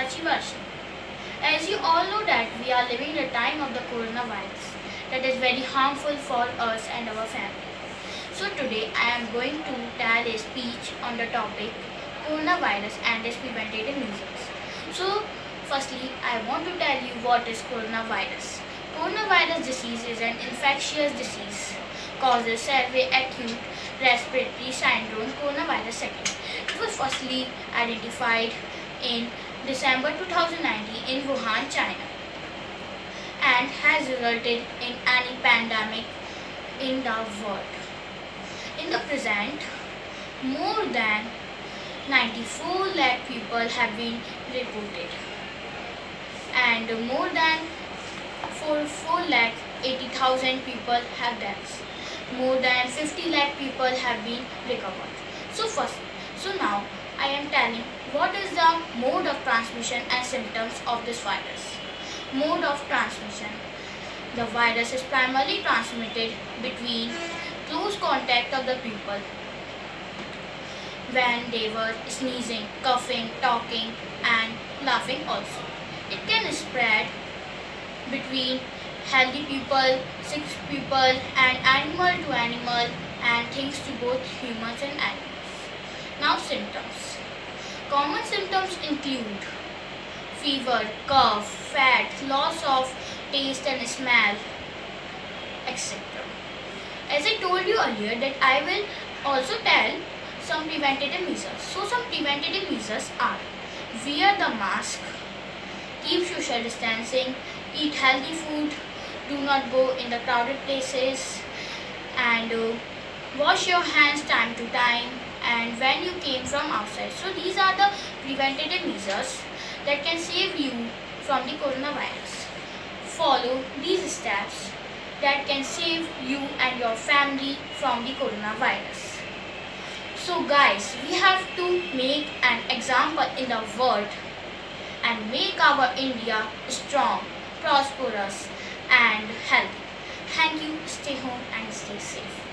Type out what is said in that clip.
Sachi Varshi. As you all know that we are living in a time of the coronavirus that is very harmful for us and our family. So today I am going to tell a speech on the topic coronavirus and its preventative measures. So firstly I want to tell you what is coronavirus. Coronavirus disease is an infectious disease causes severe acute respiratory syndrome coronavirus second. It was firstly identified in December 2019 in Wuhan, China, and has resulted in any pandemic in the world. In the present, more than 94 lakh people have been reported, and more than 4 lakh 80,000 people have deaths. More than 50 lakh people have been recovered. So now I am telling what is the mode of transmission and symptoms of this virus. Mode of transmission. The virus is primarily transmitted between close contact of the people when they were sneezing, coughing, talking and laughing also. It can spread between healthy people, sick people and animal to animal and things to both humans and animals. Now symptoms. Common symptoms include fever, cough, fat, loss of taste and smell, etc. As I told you earlier that I will also tell some preventative measures. So some preventative measures are: wear the mask, keep social distancing, eat healthy food, do not go in the crowded places, and wash your hands time to time and when you came from outside. So these are the preventative measures that can save you from the coronavirus. Follow these steps that can save you and your family from the coronavirus. So guys, we have to make an example in the world and make our India strong, prosperous and healthy. Thank you. Stay home and stay safe.